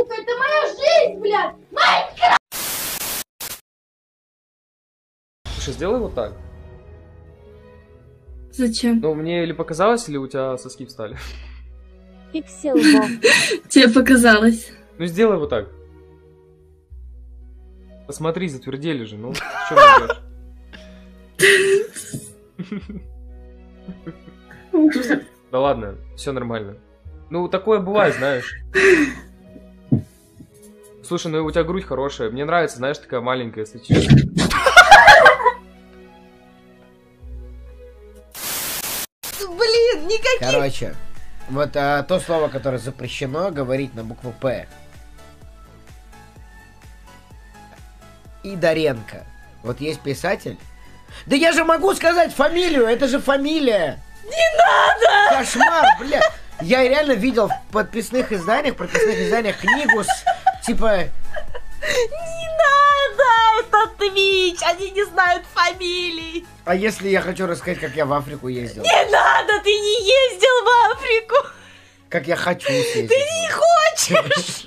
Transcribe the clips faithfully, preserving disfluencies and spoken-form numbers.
сука, это моя жизнь, блядь! Майнкрафт! Слушай, сделай вот так. Зачем? Ну, мне или показалось, или у тебя соски встали? Пикселбо. Тебе показалось. Ну, сделай вот так. Посмотри, затвердели же, ну, что ты делаешь? Да ладно, все нормально. Ну, такое бывает, знаешь. Слушай, ну у тебя грудь хорошая. Мне нравится, знаешь, такая маленькая, эстетическая. Блин, никаких... Короче, вот а, то слово, которое запрещено говорить на букву П. Идоренко. Вот есть писатель. Да я же могу сказать фамилию, это же фамилия. Не надо! Кошмар, бля. Я реально видел в подписных изданиях, прописных изданиях книгу с, типа... Не надо! Это Твич! Они не знают фамилий! А если я хочу рассказать, как я в Африку ездил? Не надо! Ты не ездил в Африку! Как я хочу съездить. Ты не хочешь!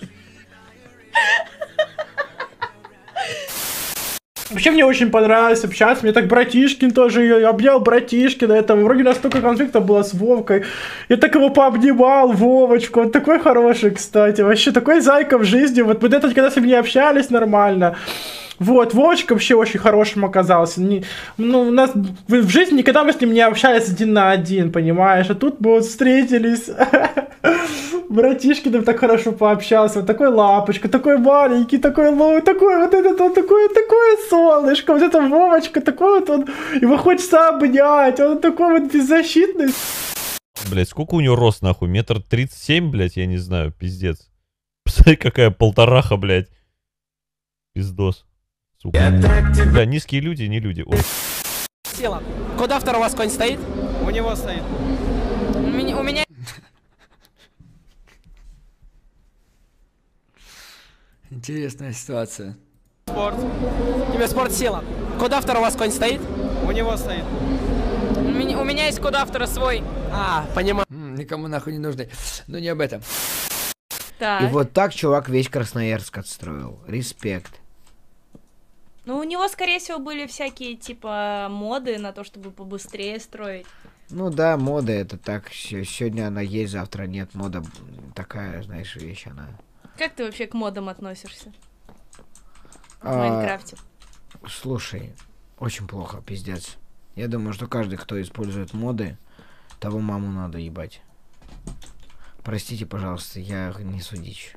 Вообще мне очень понравилось общаться, мне так Братишкин тоже, я обнял Братишкина, это вроде у нас столько конфликтов было с Вовкой, я так его пообнимал, Вовочку, он такой хороший, кстати, вообще такой зайка в жизни, вот вот это когда с ним не общались нормально. Вот, Вовочка вообще очень хорошим оказался. Не, ну, у нас в, в жизни никогда мы с ним не общались один на один, понимаешь? А тут мы вот встретились. Братишкиным так хорошо пообщался. Вот такой лапочка, такой маленький, такой лоу, такой вот этот вот, такое, такое солнышко. Вот это Вовочка, такой вот он. Его хочется обнять. Он такой вот беззащитный. Блять, сколько у него рост, нахуй? Метр тридцать семь, блять, я не знаю, пиздец. Посмотри, какая полтораха, блять. Пиздос. Сука. Бля, низкие люди, не люди. Ой. Села. Куда второй у вас конь стоит? У него стоит. У меня... У меня... Интересная ситуация. Спорт. Тебе спорт села. Куда второй у вас конь стоит? У него стоит. У меня, у меня есть куда автора свой. А, понимаю. М, никому нахуй не нужны. Но не об этом. Так. И вот так чувак весь Красноярск отстроил. Респект. Ну, у него, скорее всего, были всякие, типа, моды на то, чтобы побыстрее строить. Ну да, мода это так. Сегодня она есть, завтра нет. Мода такая, знаешь, вещь она. Как ты вообще к модам относишься? В А, Майнкрафте. Слушай, очень плохо, пиздец. Я думаю, что каждый, кто использует моды, того маму надо ебать. Простите, пожалуйста, я несу дичь.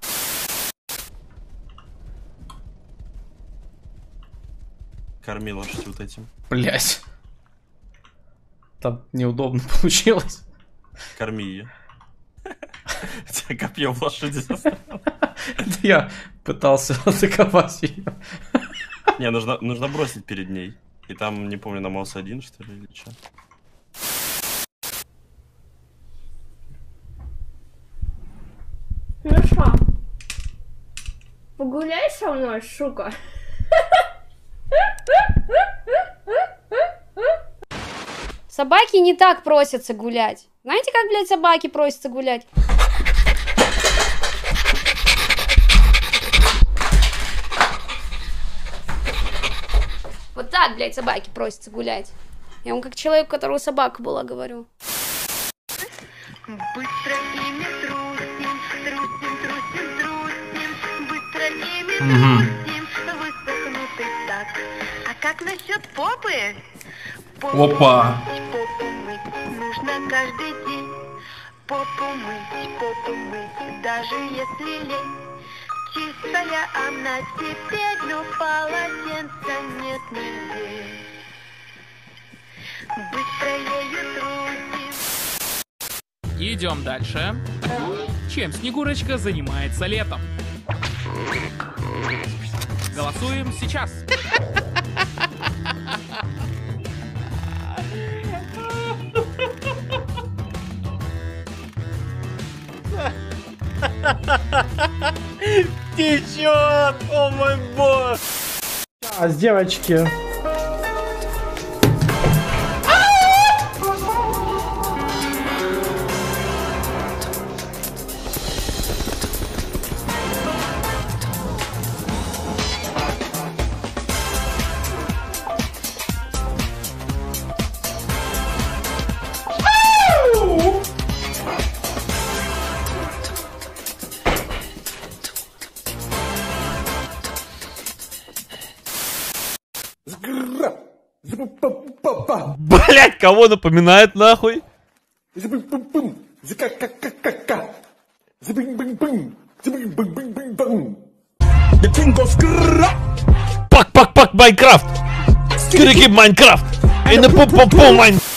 Корми лошадь вот этим. Блять. Там неудобно получилось. Корми ее. Тебя копье в лошади застряло. Это я пытался атаковать ее. Не, нужно, нужно бросить перед ней. И там, не помню, на маус один, что ли, или что. Ну что? Погуляй со мной, сука. Собаки не так просятся гулять. Знаете, как, блядь, собаки просятся гулять? Вот так, блядь, собаки просятся гулять. Я вам как человек, у которого собака была, говорю. Быстро ими трусим, трусим, трусим, трусим, быстро ими трусим, высохнут и так. А как насчет попы? Попу Опа! мыть, попу мыть нужно каждый день. Попу мыть, попу мыть, даже если лень. Чистая она теперь, но полотенца нет нигде. Быстро ею трусим. Идем дальше. Чем Снегурочка занимается летом? Голосуем сейчас. Течет! О мой бог! А, с девочки. Блять, кого напоминает нахуй? Пак-пак-пак, Майнкрафт! Скрики Майнкрафт! И на пу-пу-пу Майнкрафт!